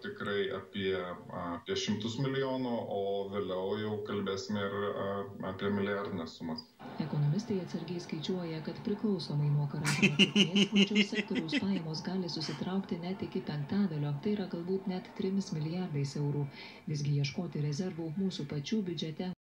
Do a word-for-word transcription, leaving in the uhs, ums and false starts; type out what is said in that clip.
tikrai apie, apie šimtus milijonų, o vėliau jau kalbėsime ir apie milijardines sumas. Ekonomistai atsargiai skaičiuoja, kad priklausomai nuo karantino trukmės valdžios sektoriaus pajamos gali susitraukti net iki penktadalio, tai yra galbūt net trimis milijardais eurų. Visgi ieškoti rezervų mūsų pačių biudžete